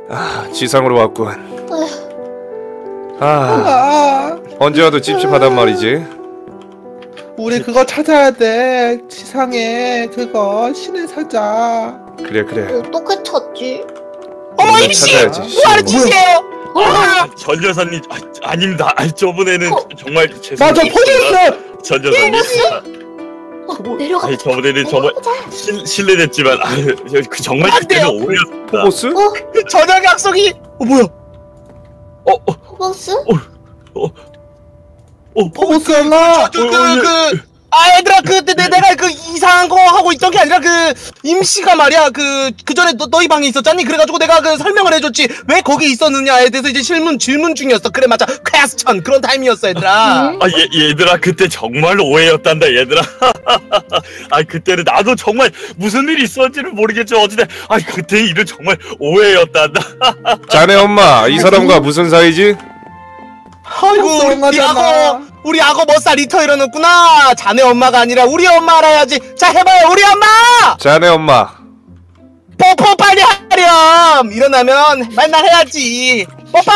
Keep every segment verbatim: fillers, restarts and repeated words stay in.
아, 지상으로 왔군. 아, 아, 언제 와도 찝찝하단 말이지. 우리 그거 찾아야 돼. 지상에 그거 신의 사자. 그래 그래. 어떻게 찾지? 어머 우리가 임씨! 찾아야지. 뭐하는 짓이에요? 아, 전 여사님, 아, 아닙니다. 아, 저번에는 어? 정말 맞아, 죄송합니다. 포기했어. 전 여사님. 어, 내려가. 아니, 저번에는 정말 실, 실례됐지만, 아, 그 정말 안 그때는 돼요. 오해였습니다. 포보스? 어? 그 저녁 약속이 어 뭐야? 어, 어, 포보스? 어, 어, 포보스 형아. 그, 어, 그, 그, 아, 얘들아, 그, 내, 내가 그 이상한 거 하고 있던 게 아니라 그, 임씨가 말이야, 그, 그 전에 너, 너희 방에 있었잖니? 그래가지고 내가 그 설명을 해줬지. 왜 거기 있었느냐에 대해서 이제 질문, 질문 중이었어. 그래, 맞아. 퀘스천. 그런 타임이었어, 얘들아. 아, 얘, 얘들아, 그때 정말 오해였단다, 얘들아. 아, 그때는 나도 정말 무슨 일이 있었는지는 모르겠지만, 어쨌든, 아, 그때 일은 정말 오해였단다. 자네 엄마 이 사람과 무슨 사이지? 아이고, 우리, 우리 악어, 우리 악어 멋살 리터 이러는구나. 자네 엄마가 아니라 우리 엄마 알아야지. 자, 해봐요, 우리 엄마! 자네 엄마. 뽀뽀 빨리 하렴! 일어나면 맨날 해야지. 뽀뽀!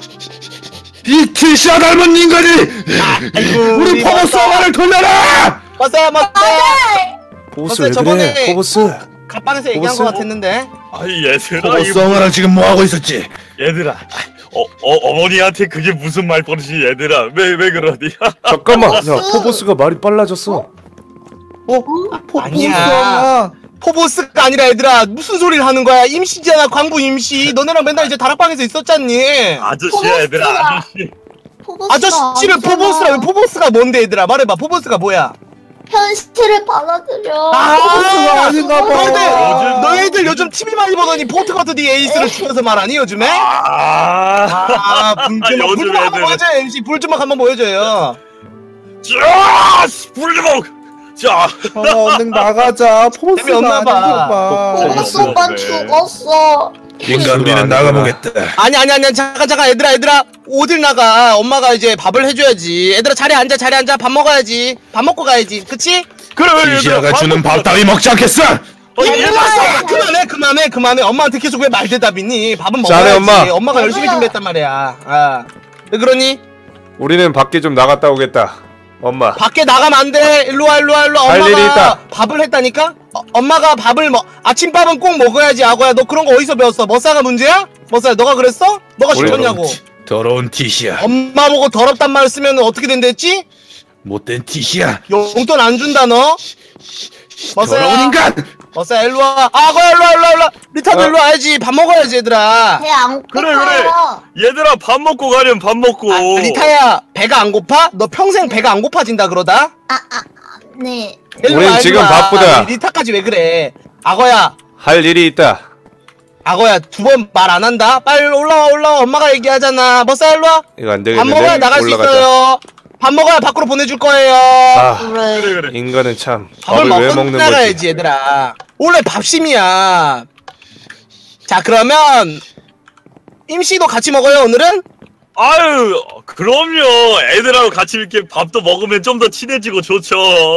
이 티시아 닮은 인간이 아이고, 우리 포보스 형아를 돌려라. 멋져요, 멋져요. 포보스 어때, 왜 저번에- 그래? 포보스. 갑방에서 얘기한 포보스? 것 같았는데. 아이, 얘들아, 포보스 이거, 형아랑 지금 뭐 하고 있었지? 얘들아. 어, 어, 어머니한테 그게 무슨 말버릇이, 얘들아. 왜, 왜 그러니? 잠깐만. 야, 포보스. 포보스가 말이 빨라졌어. 어? 포보스 아니야. 형아. 포보스가 아니라 얘들아 무슨 소리를 하는 거야? 임시잖아, 광부 임시. 너네랑 맨날 이제 다락방에서 있었잖니. 아저씨야, 얘들아, 포보스가. 아저씨. 포보스가 아저씨를 아니잖아. 포보스라. 포보스가 뭔데 얘들아? 말해봐. 포보스가 뭐야? 현실을 받아들여. 포보스가 아닌가 봐. 너희들, 요즘- 너희들 요즘 티비 많이 보더니 포트커트 디 에이스를 죽여서 말하니 요즘에? 아, 아, 불주먹, 요즘 불주먹 한번 애들은- 보여줘요, 엠씨. 불주먹 한번 보여줘요. 자, 불주먹! 자, 형아 얼른 나가자. 포보스가 재미없나 봐. 아닌가 봐. 포보스 네, 오빠 네. 죽었어. 인간 우리는 나가보겠다. 아니, 아니, 아니, 잠깐, 잠깐, 얘들아, 얘들아. 어딜 나가. 엄마가 이제 밥을 해줘야지. 얘들아, 자리에 앉아, 자리에 앉아. 밥 먹어야지. 밥 먹고 가야지. 그치? 그래, 티시아가 주는 밥 따위 먹지 않겠어. 어, 얘들아, 아, 그만해, 그만해, 그만해. 엄마한테 계속 왜 말대답이니? 밥은 자네 먹어야지. 엄마. 엄마가 열심히 엄마. 준비했단 말이야. 아. 왜 그러니? 우리는 밖에 좀 나갔다 오겠다. 엄마. 밖에 나가면 안 돼. 일로 와, 일로 와, 일로 와. 할 엄마가 일이 있다. 밥을 했다니까? 어, 엄마가 밥을 먹, 아침밥은 꼭 먹어야지, 아고야. 너 그런 거 어디서 배웠어? 머싸가 문제야? 머싸야, 너가 그랬어? 너가 우리- 시켰냐고. 더러운 티시아. 엄마 보고 더럽단 말 쓰면 어떻게 된댔지? 못된 티시아. 용돈 안 준다, 너? 머싸야. 더러운 인간. 머싸야, 일로 와. 아고야, 일로 와, 일로 와, 일로 와. 리타도 어. 일로 와야지. 밥 먹어야지, 얘들아. 배 안 그래, 고파요. 얘들아, 밥 먹고 가렴, 밥 먹고. 아, 리타야, 배가 안 고파? 너 평생 배가 안 고파진다 그러다? 아, 아, 아, 네. 일로 우린 와, 일로 지금 와. 바쁘다. 우리 리타까지 왜 그래? 악어야, 할 일이 있다. 악어야, 두 번 말 안 한다? 빨리 올라와, 올라와. 엄마가 얘기하잖아. 머싸, 일로 와. 이거 안 밥 되겠는데. 먹어야 나갈 수 올라가자. 있어요. 밥 먹어야 밖으로 보내줄 거예요. 아, 그래. 그래, 그래. 인간은 참 밥을 밥을 왜 먹고 먹는 나가야지, 거지? 얘들아. 원래 밥심이야. 자, 그러면 임씨도 같이 먹어요, 오늘은? 아유, 그럼요. 애들하고 같이 이렇게 밥도 먹으면 좀 더 친해지고 좋죠.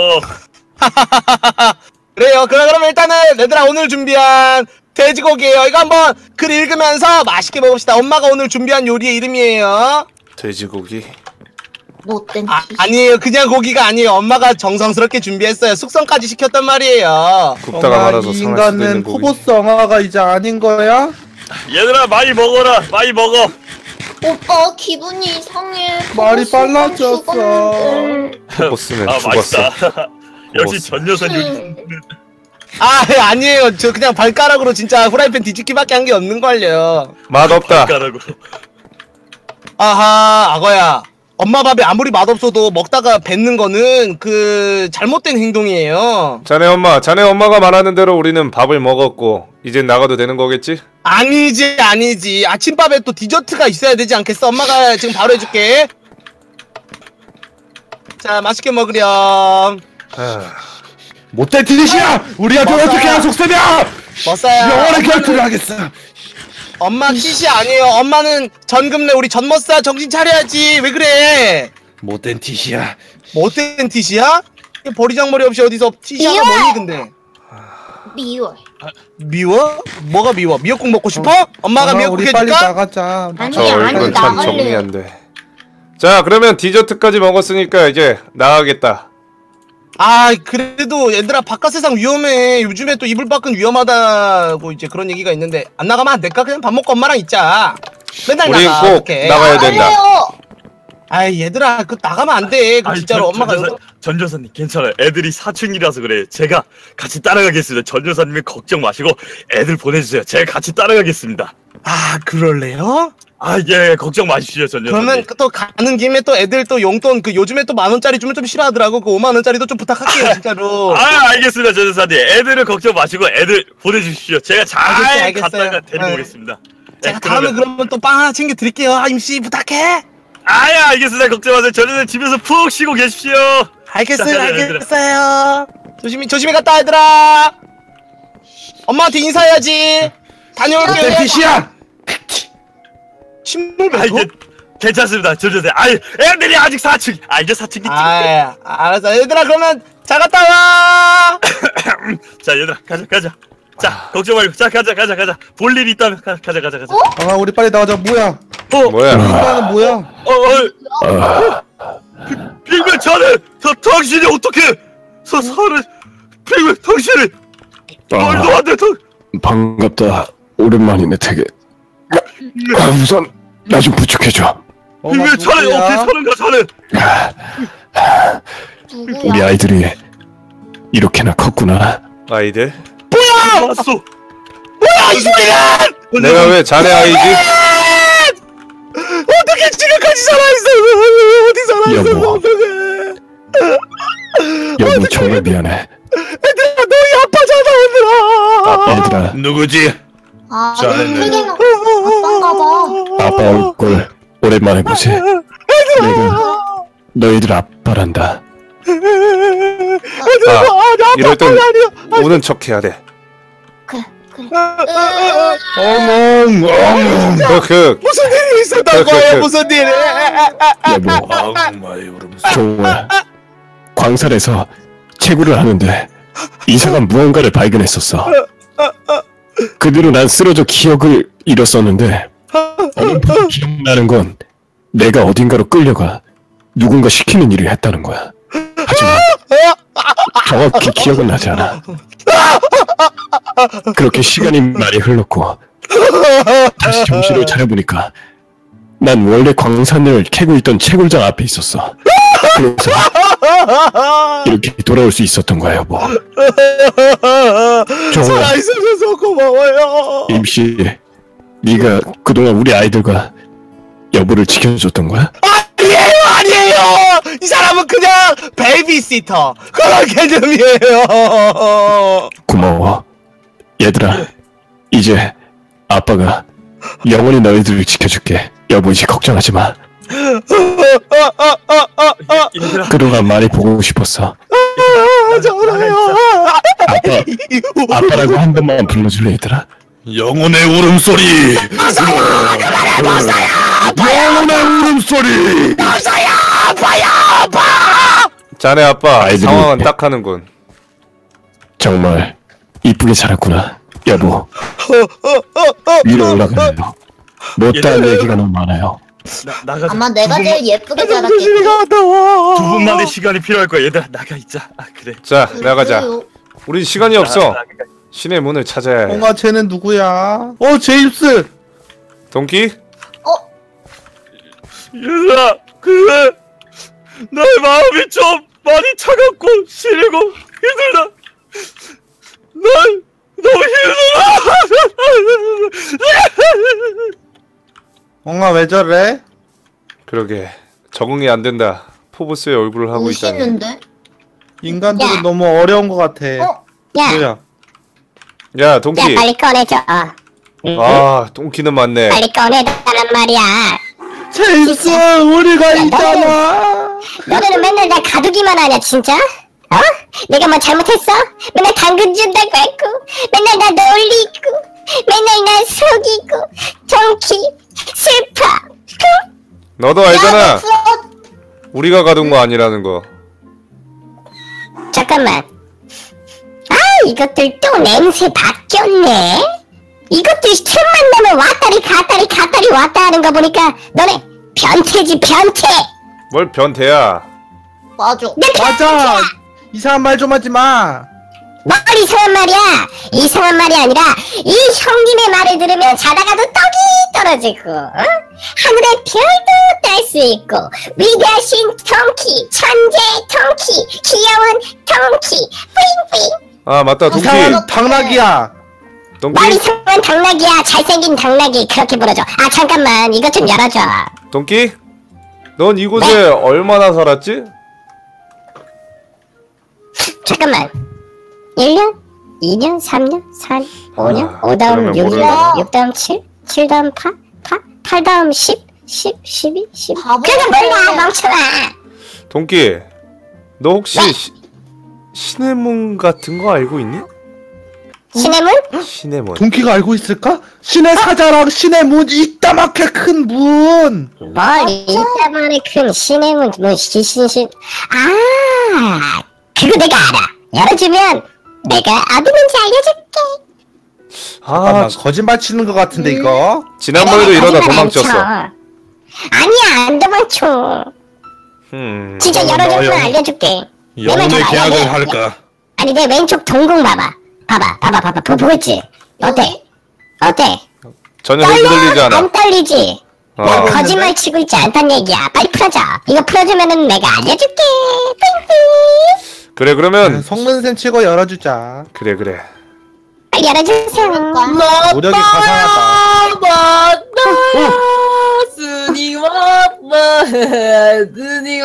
그래요. 그럼, 그럼 일단은 얘들아 오늘 준비한 돼지고기예요. 이거 한번 글 읽으면서 맛있게 먹읍시다. 엄마가 오늘 준비한 요리의 이름이에요. 돼지고기. 못된 아, 티시아. 아니에요. 그냥 고기가 아니에요. 엄마가 정성스럽게 준비했어요. 숙성까지 시켰단 말이에요. 굽다가 형아, 말아서 이 상할 수도 인간은 있는 고기. 포보스 형아가 이제 아닌 거야? 얘들아, 많이 먹어라. 많이 먹어. 오빠 기분이 이상해. 말이 포보스 오빠 빨라졌어. 죽었는데. 포보스는 아, 죽었어. 맛있다. 역시 먹었어. 전 여사 요리. 음. 아, 아니에요. 저 그냥 발가락으로 진짜 후라이팬 뒤집기밖에 한 게 없는걸요. 맛없다. 가라고. 아하, 악어야. 엄마 밥이 아무리 맛없어도 먹다가 뱉는 거는 그 잘못된 행동이에요. 자네 엄마, 자네 엄마가 말하는 대로 우리는 밥을 먹었고 이젠 나가도 되는 거겠지? 아니지, 아니지. 아침밥에 또 디저트가 있어야 되지 않겠어? 엄마가 지금 바로 해줄게. 자, 맛있게 먹으렴. 아, 못된 티시아. 우리한테 맞아. 어떻게 한 속셈이야? 머싸야. 영원한 엄마는- 결투를 하겠어. 엄마 키시 아니에요. 엄마는 전금래 우리 전머싸 정신 차려야지. 왜 그래? 못된 티시아. 못된 티시야? 버리장머리 없이 어디서 티시야가 예! 뭐니 근데? 미워. 미워? 뭐가 미워? 미역국 먹고 싶어? 엄마가 엄마, 미역국 우리 빨리 해줄까? 나가자. 아니 저 아니 얼굴 참 적응이 나갈래요. 안 돼. 자, 그러면 디저트까지 먹었으니까 이제 나가겠다. 아 그래도 얘들아 바깥 세상 위험해. 요즘에 또 이불 밖은 위험하다고 이제 그런 얘기가 있는데 안 나가면 안 될까? 그냥 밥 먹고 엄마랑 있자. 맨날 우린 나가. 꼭 어떡해. 나가야 된다. 나갈래요. 아이 얘들아 그 나가면 안 돼. 그 아니, 진짜로 전- 엄마가 전 여사- 전 여사님 괜찮아요. 애들이 사춘기라서 그래. 제가 같이 따라가겠습니다. 전 여사님이 걱정 마시고 애들 보내주세요. 제가 같이 따라가겠습니다. 아 그럴래요? 아 예, 걱정 마십시오, 전 여사님. 그러면 또 가는 김에 또 애들 또 용돈 그 요즘에 또 만 원짜리 주면 좀 싫어하더라고. 그 오만 원짜리도 좀 부탁할게요 진짜로. 아 알겠습니다, 전 여사님. 애들은 걱정 마시고 애들 보내주십시오. 제가 잘 알겠어요, 알겠어요. 갔다가 데리고 네. 오겠습니다. 제가 네, 다음에 그러면- 그러면 또 빵 하나 챙겨 드릴게요. 아 임씨 부탁해. 아야 알겠습니다. 걱정 마세요. 전 여사님 집에서 푹 쉬고 계십시오. 알겠어요, 자, 얘들아. 알겠어요. 조심히 조심히 갔다 와, 얘들아. 엄마한테 인사해야지. 다녀올게요. 덴티시야. 침을 아 뱉어? 이게 괜찮습니다, 전 여사님. 아 애들이 아직 사춘기. 아 이제 사춘기. 아, 알았어. 얘들아 그러면 잘 갔다 와. 자 얘들아 가자 가자. 자 걱정 말고 자 가자 가자 가자. 볼 일 있다면 가, 가자 가자 가자. 아 우리 빨리 나가자. 뭐야? 어, 뭐야? 인간은 뭐야? 어, 어. 빅맨 자네, 저 당신이 어떻게 서 살을 빅맨 당신이 말도 아, 안 돼. 당 반갑다. 오랜만이네, 되게. 아, 우선 나 좀 부축해줘. 엄마 빅맨 자네 누구야? 어떻게 사는가 자네. 누구야? 우리 아이들이 이렇게나 컸구나. 아이들? 왔어. 뭐야 이 소리는? 내가 왜 자네 아이지? 어떻게 지금까지 살아있어? 어디 살아있어? 여보. 어떡해? 여보, 정말 미안해. 얘들아 너희 아빠잖아 얘들아. 얘들아, 누구지? 아 자네는- 되게는 아빠인가 봐. 아빠 얼굴 오랜만에 보지. 내가 너희들 아빠란다. 얘들아 아, 아, 나 이럴 땐 아빠가 아니야. 우는 척 해야 돼. 그래 그래. 어멍 어멍. 흑흑. 무슨 일이 있었던 그, 그, 거야? 그. 무슨 일? 여보, 악마의 울음. 정말 광산에서 채굴을 하는데 이상한 무언가를 발견했었어. 그대로 난 쓰러져 기억을 잃었었는데 어렴풋이 기억나는 건 내가 어딘가로 끌려가 누군가 시키는 일을 했다는 거야. 하지만 정확히 기억은 나지 않아. 그렇게 시간이 많이 흘렀고 다시 정신을 차려보니까 난 원래 광산을 캐고 있던 채굴장 앞에 있었어. 그래서 이렇게 돌아올 수 있었던 거야, 여보. 정말 살아있어서 고마워요. 임씨, 네가 그동안 우리 아이들과 여보를 지켜줬던 거야? 아니에요, 아니에요. 이 사람은 그냥 베이비시터 그런 개념이에요. 고마워. 얘들아, 이제 아빠가 영원히 너희들을 지켜줄게. 여보, 이제 걱정하지 마. 얘들아 그동안 많이 보고 싶었어. 아, 저러요. 아빠, 아빠라고 한 번만 불러줄래, 얘들아? 영혼의 울음소리. 영혼의 울음소리. 자네 아빠 아이들이- 상황은 딱 하는군. 정말 이쁘게 자랐구나. 여보, 위로 올라가요. 못다한 얘들아. 얘기가 너무 많아요. 나 나가자. 아마 내가 두 제일 예쁘게 집에 자랐겠지. 갔다 와. 분, 두 분만의 시간이 필요할 거야. 얘들아 나가 있자. 아 그래. 자, 나가자. 그래요. 우리 시간이 없어. 나- 나가. 신의 문을 찾아야 해. 뭔가 쟤는 누구야? 어 제임스. 동키? 얘들아 그래. 나의 마음이 좀 많이 차갑고 시리고 힘들다. 난 너무 힘들어. 뭔가 왜 저래? 그러게 적응이 안 된다. 포브스의 얼굴을 하고 있다니. 멋있는데? 인간들은 야. 너무 어려운 것 같아. 어? 야, 뭐야? 야, 야 동키. 빨리 꺼내줘. 아, 동키는 맞네. 빨리 꺼내달란 말이야. 제임스 우리가 있잖아. 너네는 맨날 나 가두기만 하냐 진짜? 어? 내가 뭐 잘못했어? 맨날 당근 준다고 했고 맨날 나 놀리고 맨날 나 속이고 정키 슬퍼. 너도 야, 알잖아. 내 플롯. 우리가 가둔 거 아니라는 거. 잠깐만. 아 이것들 또 냄새 바뀌었네. 이것들 틈만 나면 왔다리 갔다리 갔다리 왔다 하는 거 보니까 너네 변태지 변태. 뭘 변태야? 맞아. 내 맞아. 이상한 말 좀 하지 마. 뭘 이상한 말이야. 이상한 말이 아니라 이 형님의 말을 들으면 자다가도 떡이 떨어지고 어? 하늘의 별도 딸 수 있고 위대하신 덩키, 천재 덩키, 귀여운 덩키, 뿌잉뿌잉. 아 맞다 동키. 이상한 당나귀야. 말 동키. 이상한 당나귀야. 잘생긴 당나귀 그렇게 불러줘. 아 잠깐만 이것 좀 열어줘. 동키? 넌 이곳에 네. 얼마나 살았지? 잠깐만. 일 년, 이 년, 삼 년, 사 년, 오 년, 아, 오 다음 그러면 육, 모르겠다. 육 다음 칠, 칠 다음 팔, 팔, 팔 다음 십, 십, 십이, 십이. 바보야. 그거 몰라 멍청아. 동키, 너 혹시 네. 시, 신의 문 같은 거 알고 있니? 신의 문? 신의 문. 동키가 알고 있을까? 신의 사자랑 신의 문 이따맣게 큰 문. 뭘 이따만에 큰 신의 문, 뭐 시신신. 아, 그거 내가 알아. 열어주면 내가 어디 있는지 알려줄게. 잠깐만 아, 거짓말 치는 것 같은데 이거. 지난번에도 내가 이러다 거짓말 안 도망쳤어. 쳐. 아니야 안 도망쳐. 음. 진짜 어, 열어주면 나요. 알려줄게. 영혼의 내말 잘 계약을 알아. 할까? 아니 내 왼쪽 동공 봐봐. 봐봐 봐봐 봐봐 보, 보였지? 어때? 어때? 전혀 흔들리지 떨려? 않아. 안 떨리지? 어. 난 거짓말 치고 있지 않단 얘기야. 빨리 풀어줘. 이거 풀어주면은 내가 알려줄게. 띵띵. 그래 그러면 속눈샘 치고 열어주자. 그래 그래. 빨리 열어주세요. 노력이 가상하다. 맞다. 스님 왔다. 스님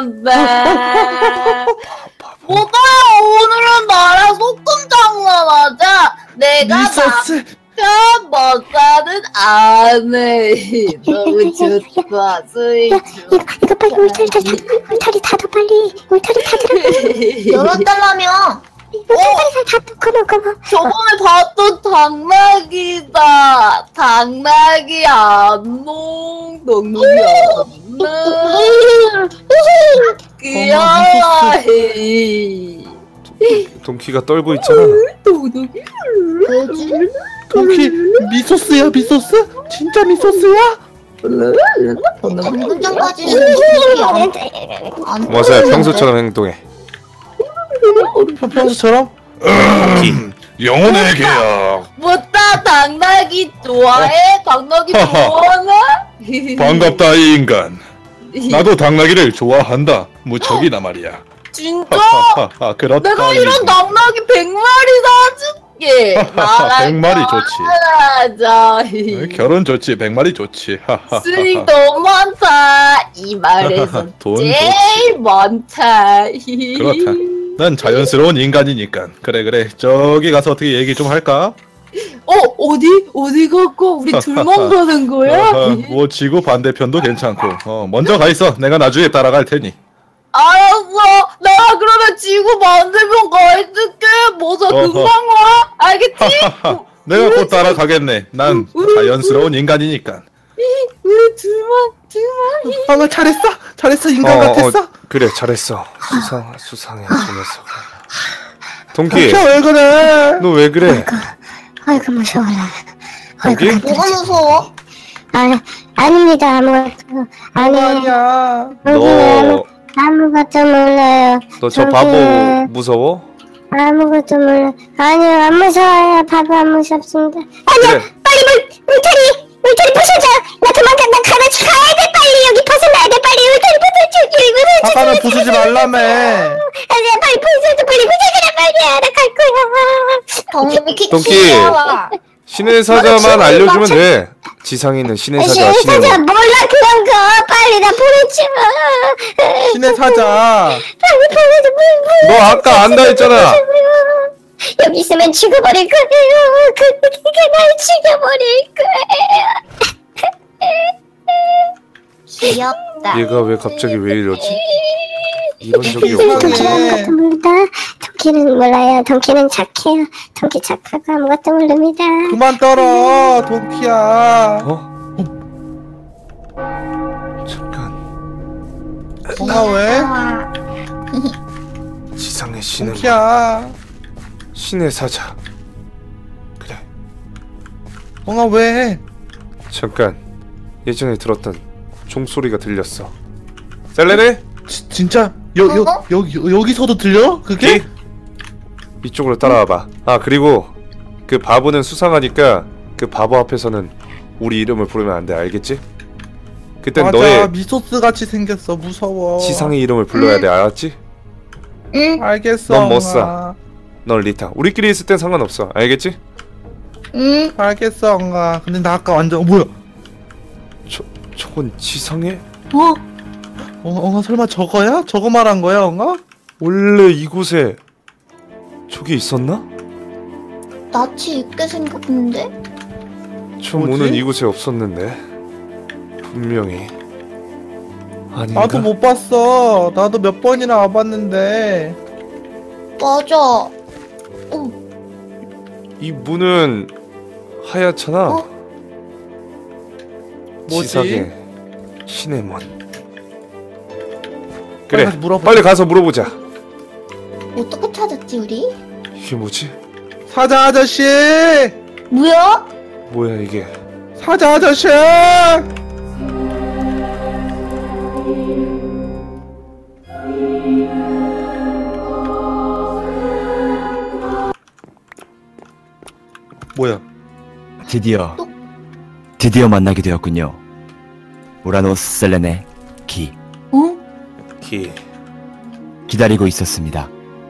왔다. 뭐가 오늘은 나랑 소금 장난하자. 내가 미소스. 남편 못사는 아내. 너무 좋다. 스윗 이거 이거 빨리 울타리 타 울타리 타도 빨리 울타리 타더라고. 열어달라며. 울타리 타 고모 고모. 저번에 봤던 당나귀다. 당나귀 안농. 넉넉이 안농. 귀여워. 동키가 떨고 있잖아. 넉넉이. 왜지? 동키 미소스야 미소스? 진짜 미소스야? 방금 전까지는 분위기 안, 안 머사야 평소처럼 행동해. 평소처럼? 영혼의 계약. 뭐다 당나귀 좋아해? 당나귀 좋아하나? 반갑다 이 인간. 나도 당나귀를 좋아한다. 무척이나 말이야. 진짜? 하하하, 그렇다. 내가 이런 당나귀 백 마리 사줄게. 백 마리 좋지. 자, 결혼 좋지. 백 마리 좋지. 하하하. 스링 너무 많다. 이 말에서 돈 제일 많다. 그렇다. 난 자연스러운 인간이니까. 그래 그래. 저기 가서 어떻게 얘기 좀 할까? 어 어디 어디 갔고 우리 둘만 가는 거야? 어허, 뭐 지구 반대편도 괜찮고. 어 먼저 가 있어. 내가 나중에 따라갈 테니. 알았어. 나 그러면 지구 반대편 가 있을게. 뭐서 어허. 금방 와. 알겠지? 내가 곧 따라가겠네. 난 자연스러운 인간이니까. 우리 둘만 둘만. 어 잘했어 잘했어 인간 같았어. 어, 그래 잘했어. 수상 수상해 저 녀석. 동키, 동키야 왜 그래? 너 왜 그래? 아이고 무서워라. 동키? 뭐가 무서워? 아 아닙니다 아무것도 아니 아니야. 너 아무것도 몰라요. 너 저 저기- 바보 무서워? 아무것도 몰라. 아니요 안 무서워요. 바보 안 무섭습니다. 아니요 그래. 빨리 물 울타리 울타리 부셔줘. 나 도망가 나 같이 가야 돼 빨리 여기 벗어나야 돼 빨리 울타리 부서줘 여기 부서줘. 아까는 부수지 말라며. 아니야 빨리 부서줘 빨리 부서주란 말이야 나 갈 거야. 동키 동키. 귀여워. 신의 사자만 알려주면 돼. 지상에 있는 신의 사자, 신의 신사자 문. 몰라 그런 거 빨리 나 보내줘. 신의 사자. 빨리 보내줘 빨리 너 아까 안다 했잖아. 여기 있으면 죽어버릴 거예요. 그, 그게 날 죽여버릴 거예요. 귀엽다. 얘가 왜 갑자기 왜 이러지? 이런 적이 이상해. 없었는데. 동키는 아무것도 모릅니다. 동키는 몰라요. 동키는 착해요. 동키 착하고 아무것도 모릅니다. 그만 떨어 동키야. 어? 잠깐. 동아 왜? 아, 지상의 신의 문. 동키야. 신의 사자. 그래. 엉아 왜? 잠깐 예전에 들었던 종소리가 들렸어. 셀레네? 지, 진짜 여, 여, 어? 여, 여, 여기서도 들려? 그게? 기? 이쪽으로 따라와봐. 아 그리고 그 바보는 수상하니까 그 바보 앞에서는 우리 이름을 부르면 안 돼. 알겠지? 그땐 맞아 너의 미소스 같이 생겼어. 무서워. 지상의 이름을 불러야 돼. 알았지? 응, 알겠어. 넌 못 엉아. 사. 넌 리타. 우리끼리 있을 땐 상관없어. 알겠지? 응. 알겠어 엉아. 근데 나 아까 완전 어, 뭐야? 저 저건 지상의? 어? 어, 엉아 설마 저거야? 저거 말한 거야 엉아? 원래 이곳에 저기 있었나? 낯이 있게 생겼는데? 저 뭐지? 문은 이곳에 없었는데 분명히 아닌가? 나도 못 봤어. 나도 몇 번이나 와봤는데. 맞아. 어, 이 문은 하얗잖아. 어? 뭐지? 지상의 신의 문. 빨리 그래, 가서 물어보자. 빨리 가서 물어보자. 어떻게 찾았지 우리? 이게 뭐지? 사자 아저씨! 뭐야? 뭐야 이게? 사자 아저씨! 뭐야? 드디어 드디어 만나게 되었군요. 우라노스 셀레네 기 어? 기 기다리고 있었습니다.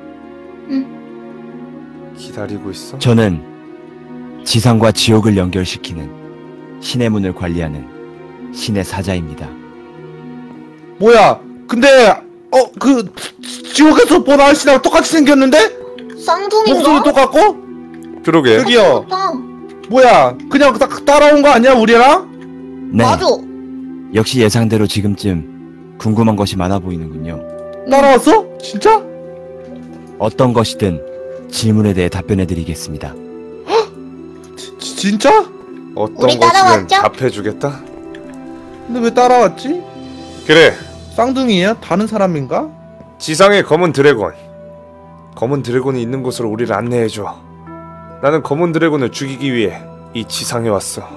기다리고 있어? 저는 지상과 지옥을 연결시키는 신의 문을 관리하는 신의 사자입니다. 뭐야? 근데 어 그 지옥에서 본 아저씨랑 똑같이 생겼는데? 쌍둥이인가? 목소리 똑같고? 그러게. 저기요. 좋다. 뭐야? 그냥 딱 따라온 거 아니야 우리랑? 네, 맞아. 역시 예상대로 지금쯤 궁금한 것이 많아 보이는군요. 따라왔어? 진짜? 어떤 것이든 질문에 대해 답변해드리겠습니다. 지, 지- 진짜? 어떤 우리 것이든 따라왔죠? 답해주겠다? 근데 왜 따라왔지? 그래. 쌍둥이야? 다른 사람인가? 지상의 검은 드래곤. 검은 드래곤이 있는 곳으로 우리를 안내해줘. 나는 검은 드래곤을 죽이기 위해 이 지상에 왔어.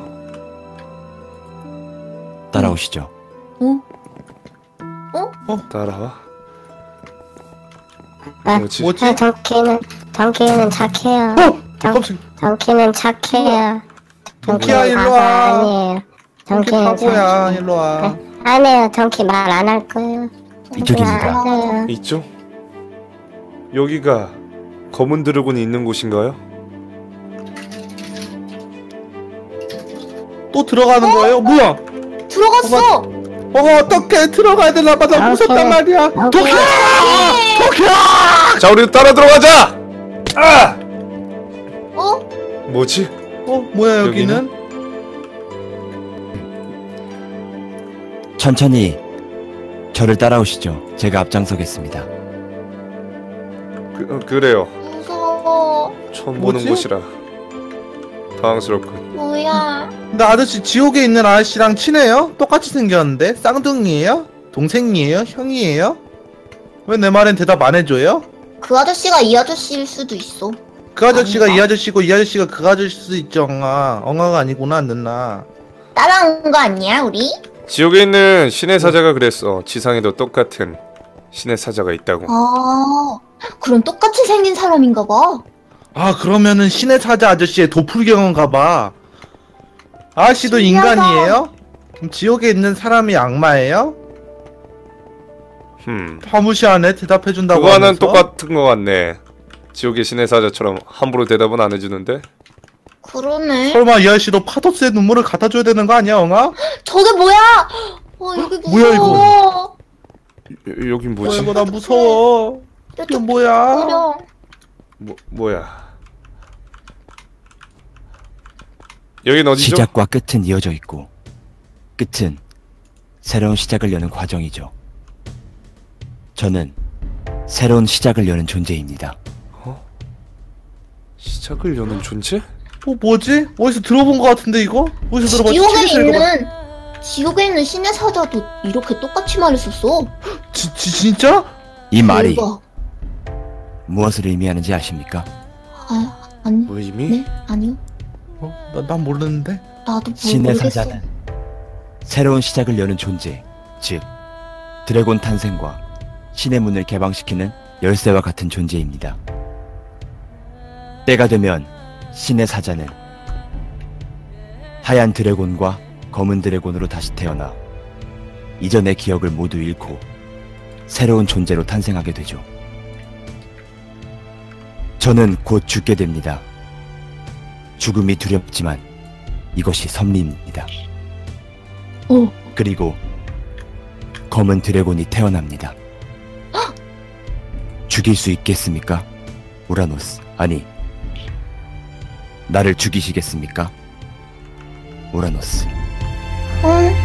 따라오시죠. 따라와. 아, 뭐지? 뭐지? 아, 덩키는 덩키는 착해요. 어! 덩, 깜짝 덩키는 착해요. 덩키야, 일로 바보 와. 아니에요. 덩키 덩키는 바보야 착해요. 일로 와. 아니에요. 덩키 말 안 할 거예요. 덩키 이쪽입니다. 말 안 해요. 이쪽? 여기가 검은 드래곤이 있는 곳인가요? 또 들어가는 거예요? 뭐야? 들어갔어. 어 어떻게 들어가야 되나봐. 나 무섭단 말이야. 덩키. 자, 우리 따라 들어가자! 아! 어? 뭐지? 어 뭐야 여기는? 천천히 저를 따라오시죠. 제가 앞장서겠습니다. 그, 어, 그래요. 무서워. 처음 뭐지? 보는 곳이라 당황스럽군. 뭐야? 근데 아저씨 지옥에 있는 아저씨랑 친해요? 똑같이 생겼는데? 쌍둥이에요? 동생이에요? 형이에요? 왜 내 말엔 대답 안 해줘요? 그 아저씨가 이 아저씨일 수도 있어. 그 아저씨가 아닌가? 이 아저씨고 이 아저씨가 그 아저씨일 수 있죠. 엉아 엉아가 아니구나 누나. 따라온 거 아니야 우리? 지옥에 있는 신의 사자가 그랬어. 지상에도 똑같은 신의 사자가 있다고. 아, 그럼 똑같이 생긴 사람인가 봐. 아 그러면은 신의 사자 아저씨의 도플경인가 봐. 아저씨도 신기하다. 인간이에요? 그럼 지옥에 있는 사람이 악마예요? 흠. 파무시하네 대답해준다고 그거는 하면서. 똑같은 것 같네. 지옥의 신의 사자처럼 함부로 대답은 안 해주는데. 그러네. 설마 이 아저씨도 파도스의 눈물을 갖다줘야 되는 거 아니야 엉아? 저게 뭐야? 어 여기 무서워. 뭐야, 이거? 여, 여긴 뭐야 뭐지? 이거 나 무서워. 이거 뭐야? 어려. 뭐, 뭐야? 여긴 어디죠? 시작과 끝은 이어져 있고 끝은 새로운 시작을 여는 과정이죠. 저는 새로운 시작을 여는 존재입니다. 시작을 여는 존재? 어 뭐지? 어디서 들어본 거 같은데 이거? 어디서 들어봤지? 지옥에 책에서 읽어봤- 있는 지옥에 있는 신의 사자도 이렇게 똑같이 말했었어. 지, 지, 진짜? 이 말이 대박. 무엇을 의미하는지 아십니까? 아, 아니. 뭐 이미? 네? 아니요. 어? 나, 난 모르는데. 나도 모- 신의 모르겠어. 사자는 새로운 시작을 여는 존재, 즉 드래곤 탄생과 신의 문을 개방시키는 열쇠와 같은 존재입니다. 때가 되면 신의 사자는 하얀 드래곤과 검은 드래곤으로 다시 태어나 이전의 기억을 모두 잃고 새로운 존재로 탄생하게 되죠. 저는 곧 죽게 됩니다. 죽음이 두렵지만 이것이 섭리입니다. 오. 그리고 검은 드래곤이 태어납니다. 죽일 수 있겠습니까? 우라노스. 아니, 나를 죽이시겠습니까? 우라노스. 응.